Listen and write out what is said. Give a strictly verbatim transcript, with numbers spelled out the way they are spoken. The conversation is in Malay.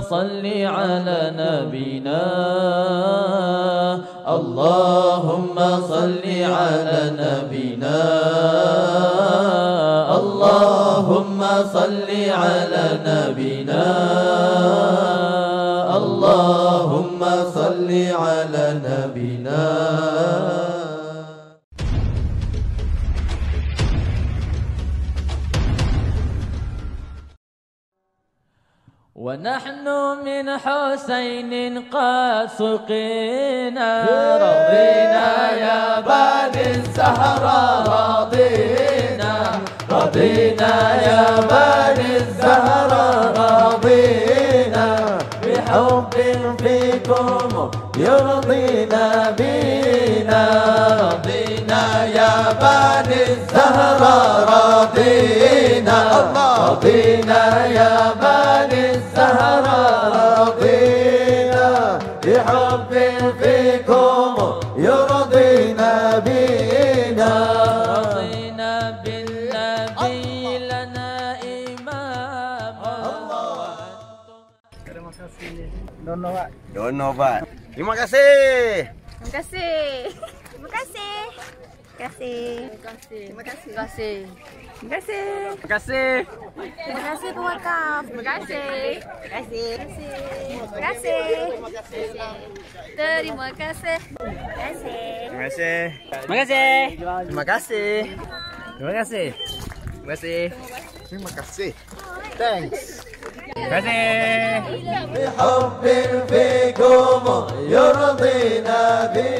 صل على نبينا اللهم صل على نبينا اللهم صل على نبينا اللهم صل على نبينا. ونحن من حسين قد سقينا رضينا يا بني الزهراء رضينا رضينا يا بني الزهراء رضينا بحب فيكم يرضينا بنا رضينا يا بني الزهراء رضينا رضينا يا بني الزهراء رضينا بحب فيكم يرضينا بنا رضينا بالنبي لنا إمام. Terima kasih. Dono Pak. Dono Pak. Terima kasih. Terima kasih. Terima kasih. Terima kasih. Terima kasih. Terima kasih. Terima kasih. Terima kasih. Terima kasih Wakaf. Terima kasih. Terima kasih. Terima kasih. Terima kasih. Terima kasih. Terima kasih. Terima kasih. Terima kasih. Terima kasih. Terima kasih. Terima kasih. Thanks. Terima kasih. بحب فيكم يرضينا بنا